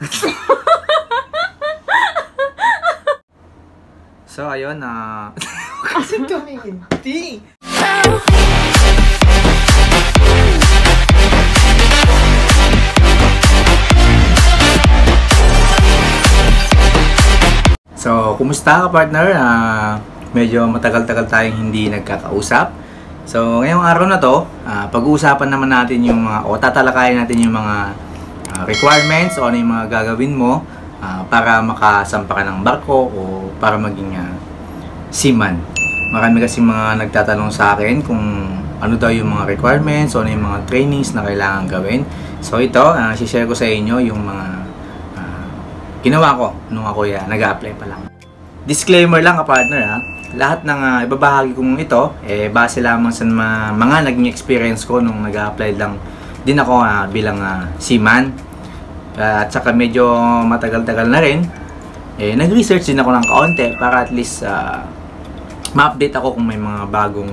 So, ayun kasi tumingin. So, kumusta ka partner? Medyo matagal-tagal tayong hindi nagkakausap. So, ngayong araw na to, pag-uusapan naman natin yung tatalakayin natin yung mga requirements o ano yung mga gagawin mo para makasampa ka ng barko o para maging seaman. Marami kasi mga nagtatanong sa akin kung ano daw yung mga requirements o ano yung mga trainings na kailangan gawin. So, ito, share ko sa inyo yung mga ginawa ko nung ako nag-a-apply pa lang. Disclaimer lang partner lahat ng ibabahagi kong ito base lamang sa mga naging experience ko nung nag-a-apply lang din ako bilang seaman. At saka medyo matagal-tagal na rin nag-research din ako ng kaunti para at least ma-update ako kung may mga bagong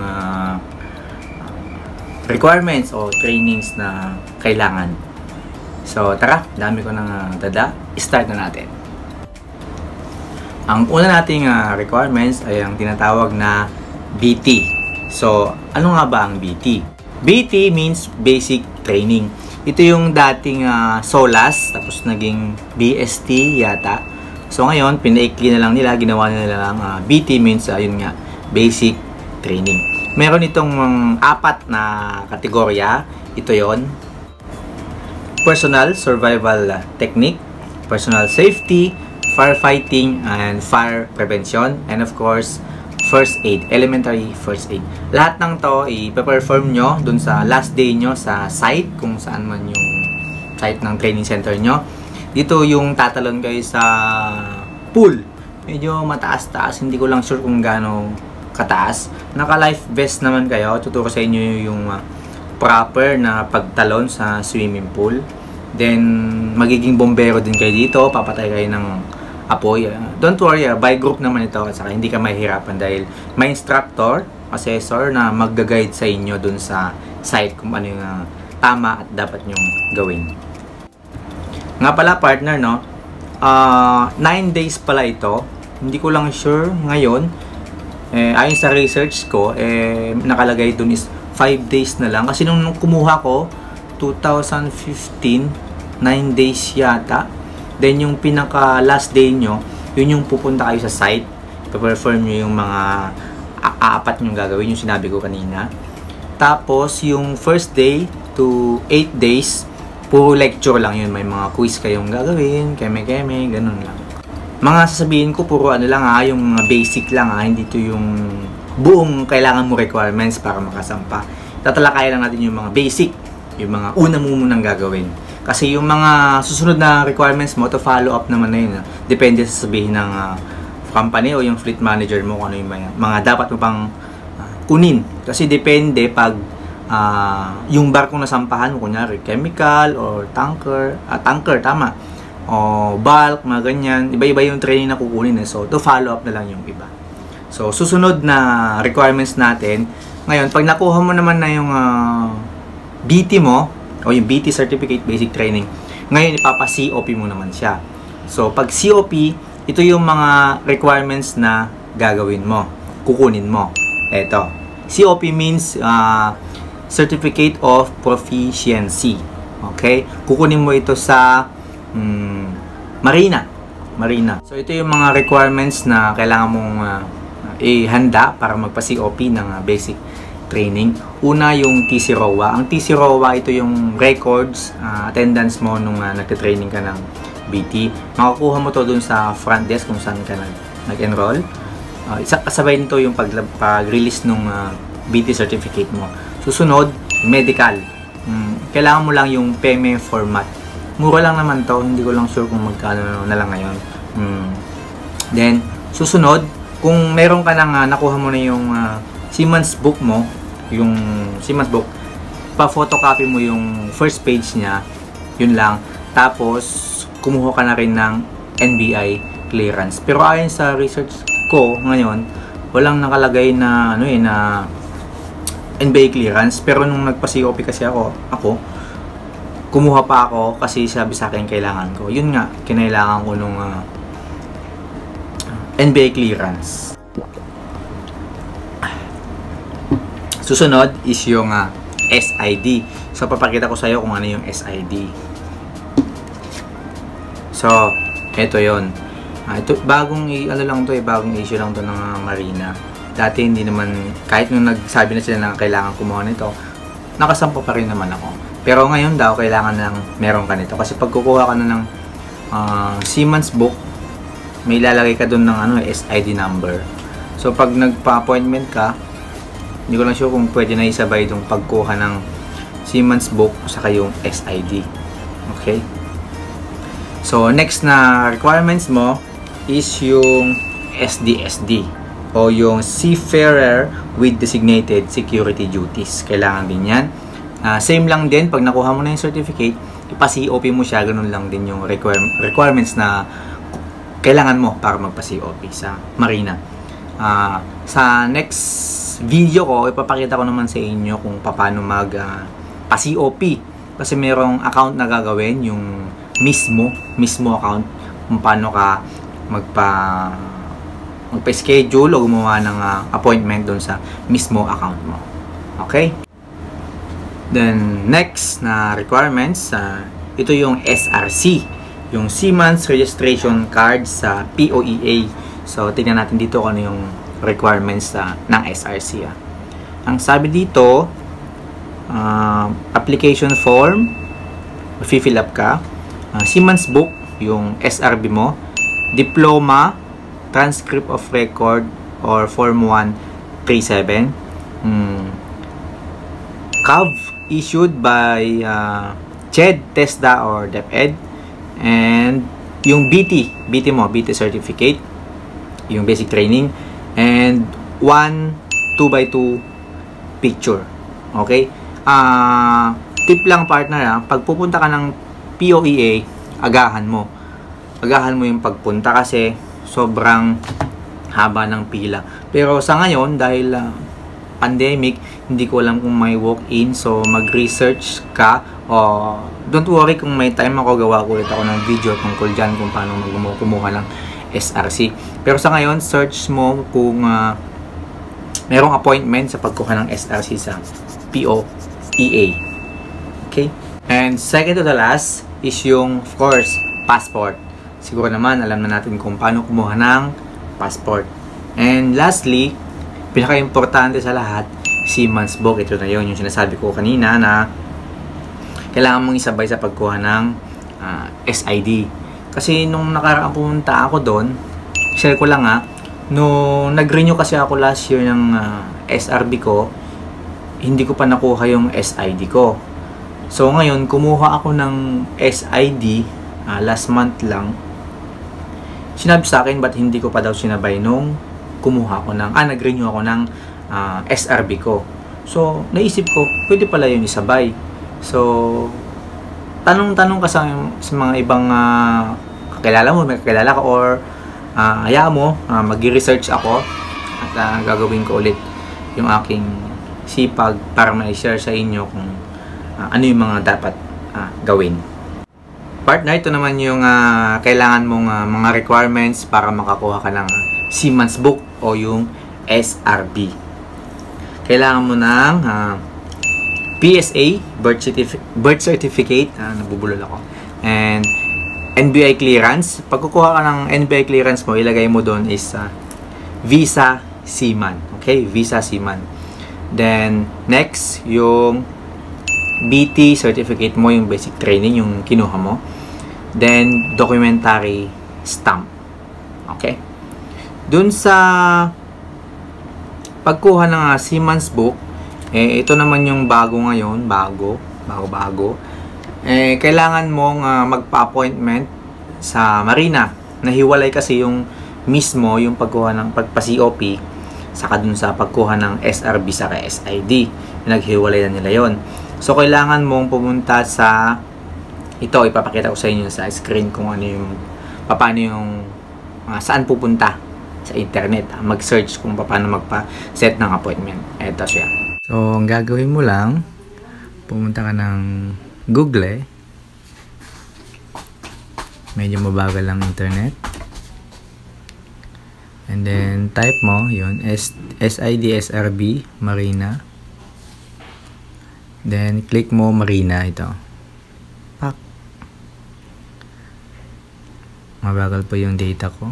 requirements o trainings na kailangan. So, tara, dami ko ng dada. Start na natin. Ang una nating requirements ay ang tinatawag na BT. So, ano nga ba ang BT? BT means Basic Training. Ito yung dating SOLAS, tapos naging BST yata. So, ngayon, pinaikli na lang nila, ginawa nila lang BT means, yun nga, Basic Training. Meron itong 4 na kategorya. Ito yon: Personal Survival Technique, Personal Safety, Firefighting, and Fire Prevention, and of course, First Aid, Elementary First Aid. Lahat ng to ipe-perform nyo dun sa last day nyo sa site, kung saan man yung site ng training center nyo. Dito yung tatalon kayo sa pool. Medyo mataas-taas, hindi ko lang sure kung gaano kataas. Naka-life vest naman kayo, tuturo sa inyo yung proper na pagtalon sa swimming pool. Then, magiging bombero din kayo dito. Papatay kayo ng apoy. Don't worry, by group naman ito. At saka hindi ka mahihirapan dahil may instructor, assessor na mag-guide sa inyo dun sa site kung ano yung tama at dapat nyong gawin. Nga pala partner, no? 9 days pala ito. Hindi ko lang sure ngayon. Ayon sa research ko, nakalagay dun is 5 days na lang. Kasi nung kumuha ko, 2015, 9 days yata. Then yung pinaka last day nyo, yun yung pupunta kayo sa site. Pa-perform nyo yung mga 4 yung gagawin, yung sinabi ko kanina. Tapos yung first day to 8 days, puro lecture lang yun. May mga quiz kayong gagawin, keme-keme, ganun lang. Mga sasabihin ko, puro ano lang yung mga basic lang hindi to yung buong kailangan mo requirements para makasampa. Tatalakayan lang natin yung mga basic, yung mga una mo munang gagawin. Kasi yung mga susunod na requirements mo, to follow up naman na yun. Depende sa sabihin ng company o yung fleet manager mo kung ano yung mga dapat mo pang kunin. Kasi depende pag yung barkong nasampahan mo, kunyari chemical or tanker, tama, o bulk, mga ganyan. Iba-iba yung training na kukunin. So, to follow up na lang yung iba. So, susunod na requirements natin. Ngayon, pag nakuha mo naman na yung BT mo, o yung BT Certificate Basic Training, ngayon ipapa-COP mo naman siya. So, pag COP, ito yung mga requirements na gagawin mo, kukunin mo. Eto. COP means Certificate of Proficiency. Okay? Kukunin mo ito sa Marina. So, ito yung mga requirements na kailangan mong ihanda para magpa-COP ng basic training. Una, yung TC ROA. Ang TC ROA, ito yung records, attendance mo nung nagte-training ka ng BT. Makakuha mo to dun sa front desk kung saan ka nag-enroll. Kasabay nito yung pag-release nung BT certificate mo. Susunod, medical. Kailangan mo lang yung PME format. Mura lang naman to, hindi ko lang sure kung magkano na lang ngayon. Then, susunod, kung meron ka nang nakuha mo na yung Seaman's book mo, yung Seaman's book, pa-photocopy mo yung first page niya, yun lang. Tapos, kumuha ka na rin ng NBI clearance. Pero ayon sa research ko ngayon, walang nakalagay na na NBI clearance. Pero nung nagpa-COP kasi ako kumuha pa ako kasi sabi sa akin kailangan ko. Yun nga, kinailangan ko nung NBA clearance. Susunod is yung SID. So, papakita ko sa iyo kung ano yung SID. So, ito yon. Ito, bagong issue lang to ng Marina. Dati hindi naman, kahit nung nagsabi na sila na kailangan kumuha nito, nakasampo pa rin naman ako. Pero ngayon daw, kailangan ng meron ka nito. Kasi pag kukuha ka na ng Seaman's Book, may lalagay ka dun ng SID number. So, pag nagpa-appointment ka, hindi ko lang sure kung pwede na isabay itong pagkuha ng Seaman's Book saka yung SID. Okay? So, next na requirements mo is yung SDSD o yung Seafarer with Designated Security Duties. Kailangan din yan. Same lang din, pag nakuha mo na yung certificate, ipa-COP mo siya, ganun lang din yung requirements na kailangan mo para magpa-COP sa Marina. Sa next video ko, ipapakita ko naman sa inyo kung paano pa-COP. Kasi merong account na gagawin, yung mismo account, kung paano ka magpa-schedule o gumawa ng appointment doon sa mismo account mo. Okay? Then, next na requirements, ito yung SRC, yung Seaman's Registration Card sa POEA. So, tingnan natin dito kung ano yung requirements ng SRC. Ang sabi dito, application form, fill up ka, Seaman's Book, yung SRB mo, diploma, transcript of record, or Form 137, CAV, issued by CHED, TESDA, or DepEd, and yung BT mo, BT certificate, yung basic training, and 1 2x2 picture. Okay? Tip lang partner, pag pupunta ka ng POEA, agahan mo yung pagpunta kasi sobrang haba ng pila. Pero sa ngayon, dahil pandemic, hindi ko alam kung may walk-in, so mag-research ka, o don't worry kung may time ako, gawa ko ulit ako ng video tungkol dyan kung paano kumuha ng SRC. Pero sa ngayon, search mo kung merong appointment sa pagkuha ng SRC sa POEA. Okay? And second to the last is yung, of course, passport. Siguro naman, alam na natin kung paano kumuha ng passport. And lastly, pinaka-importante sa lahat, Seaman's Book. Ito na yun, yung sinasabi ko kanina na kailangan mong isabay sa pagkuha ng SID. Kasi nung nakaraang pumunta ako doon, share ko lang nung nag-renew kasi ako last year ng SRB ko, hindi ko pa nakuha yung SID ko. So ngayon, kumuha ako ng SID last month lang. Sinabi sa akin, ba't hindi ko pa daw sinabay nung kumuha ako ng, nag-renew ako ng SRB ko. So, naisip ko, pwede pala yun isabay. So, tanong-tanong ka sa mga ibang kakilala mo, may kakilala ka, or hayaan mo, mag-research ako at gagawin ko ulit yung aking sipag para ma-share sa inyo kung ano yung mga dapat gawin. Partner, ito naman yung kailangan mong mga requirements para makakuha ka ng Seaman's Book o yung SRB. Kailangan mo ng PSA, birth certificate, nabubulol ako, and NBI clearance. Pag kukuha ka ng NBI clearance mo, ilagay mo doon is Visa Seaman. Okay? Visa Seaman. Then, next, yung BT certificate mo, yung basic training, yung kinuha mo. Then, documentary stamp. Okay? Dun sa pagkuha ng Seaman's Book, ito naman yung bago ngayon, bago. Kailangan mong magpa-appointment sa Marina. Nahiwalay kasi yung mismo, yung pagkuha ng pagpa-COP, saka dun sa pagkuha ng SRB sa SID. Naghiwalay na nila yon. So, kailangan mong pumunta sa, ito, ipapakita ko sa inyo sa screen kung ano yung, paano yung, saan pupunta sa internet. Mag-search kung paano magpa-set ng appointment. Ito siya. So, ang gagawin mo lang, pumunta ka ng Google, medyo mabagal lang internet. And then type mo yun, SIDSRB Marina. Then click mo Marina, ito. Pak. Mabagal po yung data ko.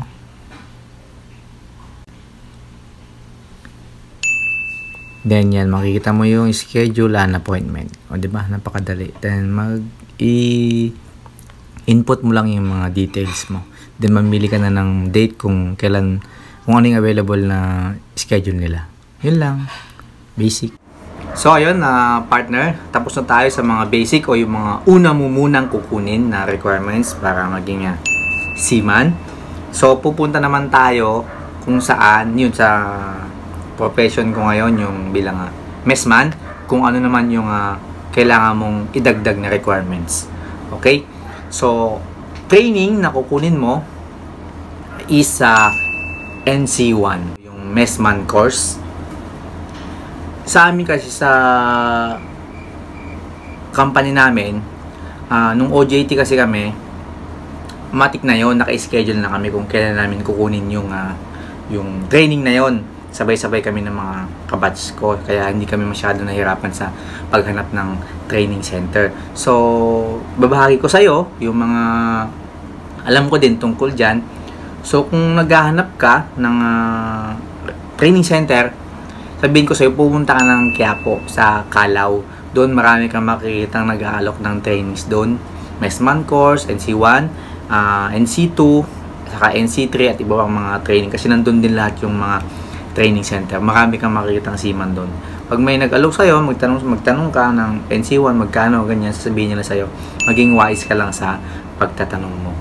Then yan, makikita mo yung schedule and appointment. O diba, napakadali. Then input mo lang yung mga details mo. Then mamili ka na ng date kung kailan, kung ano yung available na schedule nila. Yun lang. Basic. So ayun, partner, tapos na tayo sa mga basic o yung mga una mo munang kukunin na requirements para maging seaman. So pupunta naman tayo kung saan, yun sa profession ko ngayon, yung bilang messman, kung ano naman yung kailangan mong idagdag na requirements. Okay? So, training na kukunin mo is NC1, yung messman course. Sa amin kasi sa company namin, nung OJT kasi kami, matik na yon, naka-schedule na kami kung kailan namin kukunin yung training na yon. Sabay-sabay kami ng mga kabatch ko, kaya hindi kami masyado nahirapan sa paghanap ng training center. So, babahagi ko sa iyo yung mga alam ko din tungkol dyan. So, kung naghahanap ka ng training center, sabihin ko sa iyo, pupunta ka ng Quiapo sa Calao. Doon marami kang makikita nag-aalok ng trainings doon. Messman course, NC1, NC2, saka NC3 at iba pang mga training. Kasi nandun din lahat yung mga training center. Marami kang makikita ng seaman doon. Pag may nag-alok sa'yo, magtanong ka ng NC1, magkano, ganyan, sasabihin nila sa'yo. Maging wise ka lang sa pagtatanong mo.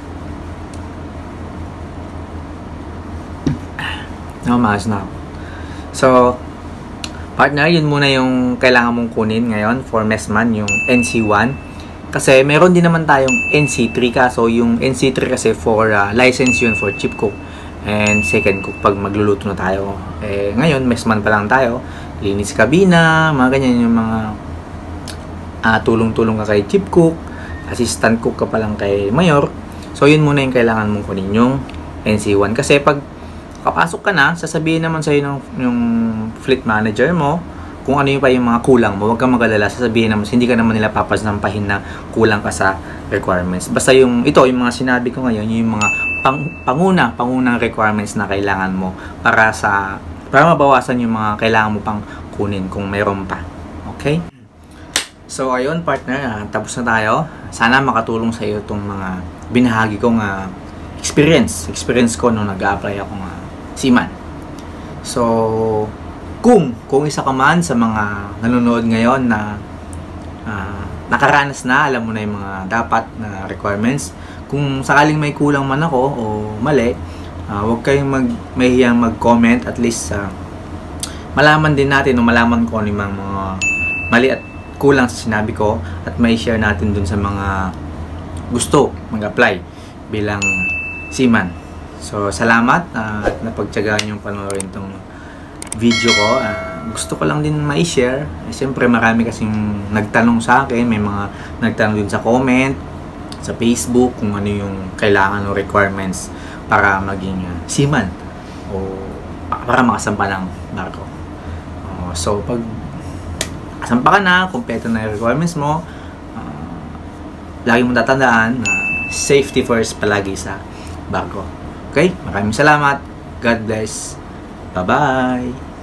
Maayos na ako. So, partner, yun muna yung kailangan mong kunin ngayon for messman, yung NC1. Kasi meron din naman tayong NC3 ka. So, yung NC3 kasi for license yun for chip cook and second cook pag magluluto na tayo. Ngayon, messman pa lang tayo. Linis kabina, mga ganyan yung mga tulong-tulong ka kay chief cook, assistant cook ka pa lang kay mayor. So, yun muna yung kailangan mong kunin, yung NC1. Kasi pag kapasok ka na, sasabihin naman sa'yo yung fleet manager mo kung ano yung pa yung mga kulang mo. Huwag kang mag-alala, sasabihin naman, hindi ka naman nila papasampahin na kulang ka sa requirements. Basta yung mga sinabi ko ngayon, yung mga pangunang requirements na kailangan mo para mabawasan yung mga kailangan mo pang kunin kung mayroon pa. Okay? So, ayun partner, tapos na tayo. Sana makatulong sa iyo itong mga binahagi kong experience ko nung nag-a-apply akong seaman. So, kung isa ka man sa mga nanonood ngayon na nakaranas na, alam mo na yung mga dapat na requirements. Kung sakaling may kulang man ako o mali, huwag kayong mahihiyang mag-comment. At least malaman din natin o malaman ko ano yung mga mali at kulang sa sinabi ko at may share natin dun sa mga gusto mag-apply bilang seaman. So, salamat at napagtyagaan yung panoorin tong video ko. Gusto ko lang din ma-share. Siyempre marami kasing nagtanong sa akin, may mga nagtanong din sa comment sa Facebook kung ano yung kailangan o requirements para maging seaman o para makasampa ng barko. So pag kasampa ka na, kumpleto na yung requirements mo, lagi mong tatandaan na safety first palagi sa barko. Okay? Maraming salamat. God bless. Bye-bye.